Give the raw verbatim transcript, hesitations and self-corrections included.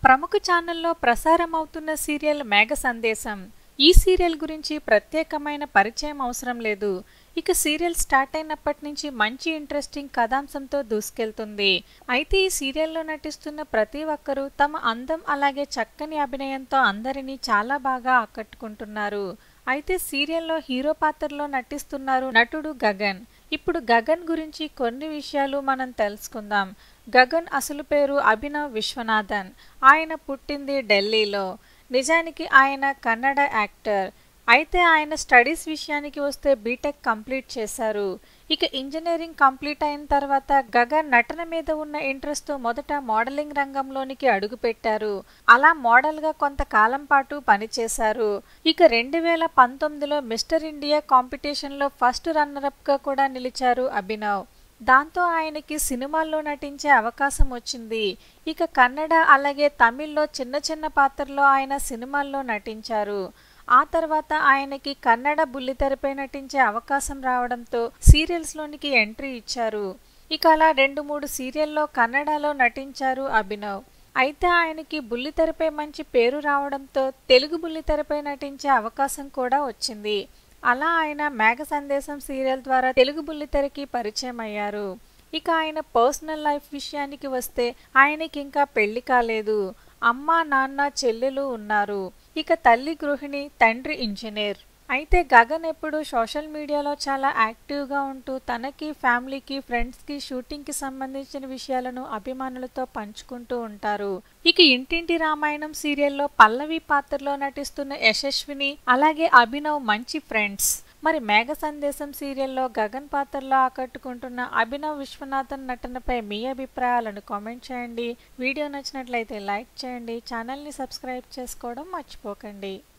ప్రముఖ ఛానల్లో ప్రసారమవుతున్న సీరియల్ మేఘ సందేశం. ఈ సీరియల్ గురించి ప్రత్యేకమైన పరిచయం అవసరం లేదు. ఇక సీరియల్ స్టార్ట్ అయినప్పటి నుంచి మంచి ఇంట్రెస్టింగ్ కథాంశంతో దూసుకెళ్తుంది. అయితే ఈ సీరియల్లో నటిస్తున్న ప్రతి ఒక్కరూ తమ అందం అలాగే చక్కని అభినయంతో అందరినీ చాలా బాగా ఆకట్టుకుంటున్నారు. అయితే సీరియల్లో హీరో పాత్రలో నటిస్తున్నారు నటుడు గగన్. ఇప్పుడు గగన్ గురించి కొన్ని విషయాలు మనం తెలుసుకుందాం. గగన్ అసలు పేరు అభినవ్ విశ్వనాథన్. ఆయన పుట్టింది ఢిల్లీలో. నిజానికి ఆయన కన్నడ యాక్టర్. అయితే ఆయన స్టడీస్ విషయానికి వస్తే బీటెక్ కంప్లీట్ చేశారు. ఇక ఇంజనీరింగ్ కంప్లీట్ అయిన తర్వాత గగన్ నటన మీద ఉన్న ఇంట్రెస్ట్తో మొదట మోడలింగ్ రంగంలోనికి అడుగుపెట్టారు. అలా మోడల్గా కొంతకాలం పాటు పనిచేశారు. ఇక రెండు వేల పంతొమ్మిదిలో మిస్టర్ ఇండియా కాంపిటీషన్లో ఫస్ట్ రన్నరప్గా కూడా నిలిచారు అభినవ్. దాంతో ఆయనకి సినిమాల్లో నటించే అవకాశం వచ్చింది. ఇక కన్నడ అలాగే తమిళ్లో చిన్న చిన్న పాత్రల్లో ఆయన సినిమాల్లో నటించారు. ఆ తర్వాత ఆయనకి కన్నడ బుల్లితెరపై నటించే అవకాశం రావడంతో సీరియల్స్లోనికి ఎంట్రీ ఇచ్చారు. ఇక అలా రెండు మూడు సీరియల్లో కన్నడలో నటించారు అభినవ్. అయితే ఆయనకి బుల్లితెరపై మంచి పేరు రావడంతో తెలుగు బుల్లితెరపై నటించే అవకాశం కూడా వచ్చింది. అలా ఆయన మేఘ సందేశం సీరియల్ ద్వారా తెలుగు బుల్లితెరకి పరిచయం అయ్యారు. ఇక ఆయన పర్సనల్ లైఫ్ విషయానికి వస్తే ఆయనకి ఇంకా పెళ్లి కాలేదు. అమ్మ నాన్న చెల్లెలు ఉన్నారు. ఇక తల్లి గృహిణి, తండ్రి ఇంజనీర్. అయితే గగన్ ఎప్పుడు సోషల్ మీడియాలో చాలా యాక్టివ్గా ఉంటూ తనకి ఫ్యామిలీకి ఫ్రెండ్స్కి షూటింగ్కి సంబంధించిన విషయాలను అభిమానులతో పంచుకుంటూ ఉంటారు. ఇక ఇంటింటి రామాయణం సీరియల్లో పల్లవి పాత్రలో నటిస్తున్న యశస్విని అలాగే అభినవ్ మంచి ఫ్రెండ్స్. మరి మేఘ సందేశం సీరియల్లో గగన్ పాత్రలో ఆకట్టుకుంటున్న అభినవ్ విశ్వనాథన్ నటనపై మీ అభిప్రాయాలను కామెంట్ చేయండి. వీడియో నచ్చినట్లయితే లైక్ చేయండి. ఛానల్ని సబ్స్క్రైబ్ చేసుకోవడం మర్చిపోకండి.